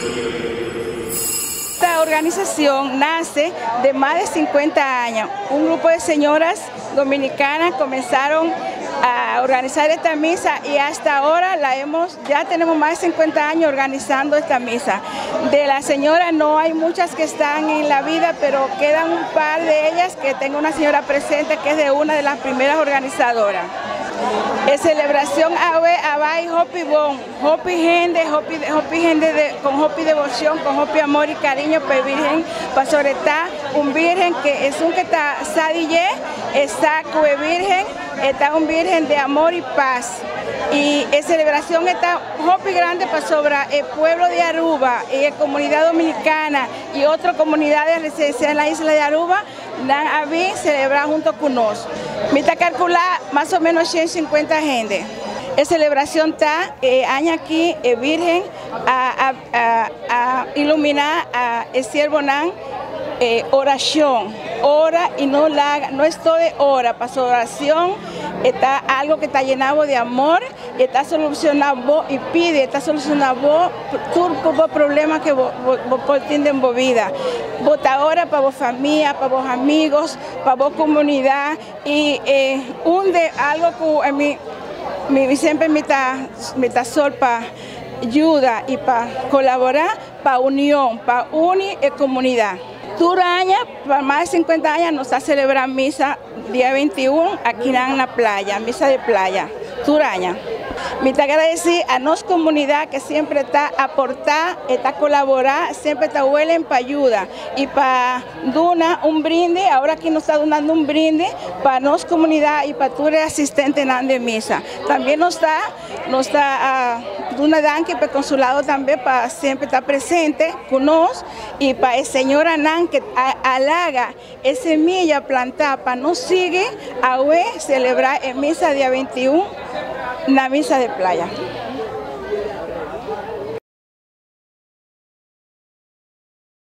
Esta organización nace de más de 50 años. Un grupo de señoras dominicanas comenzaron a organizar esta misa y hasta ahora ya tenemos más de 50 años organizando esta misa. De las señoras no hay muchas que están en la vida, pero quedan un par de ellas que tengo una señora presente que es de una de las primeras organizadoras. Es celebración Abay Hopi Bon, Hopi gente, con Hopi devoción, con Hopi amor y cariño para Virgen, para sobre todo un Virgen que es un que está sadille, está cue Virgen, está un Virgen de amor y paz. Y es celebración está Hopi grande para sobre el pueblo de Aruba y la comunidad dominicana y otras comunidades residenciales en la isla de Aruba, dan a bien celebrar junto con nosotros. Me está calculando más o menos 150 gente. La celebración está año aquí Virgen a iluminar a el siervo Nan oración, ora y no es todo de hora, para su oración está algo que está llenado de amor, está solucionado y pide, está solucionado todos los problemas que vos tienen en vos vida. Vota ahora para vos familia, para vos amigos, para vos comunidad y algo que siempre me está sol para ayuda y para colaborar, para unión, para unir la comunidad. Turaña, para más de 50 años, nos está celebrando misa día 21 aquí en la playa, misa de playa, Turaña. Me está agradecido a nuestra comunidad que siempre está aportar, está colaborar, siempre está huelen para ayuda y para dar un brinde, ahora aquí nos está dando un brinde para nuestra comunidad y para todos los asistentes de misa. También nos está una danque para el consulado también para siempre estar presente con nosotros y para el señor Anán que halaga esa semilla plantada para nos sigue a celebrar en misa día 21 la misa de playa.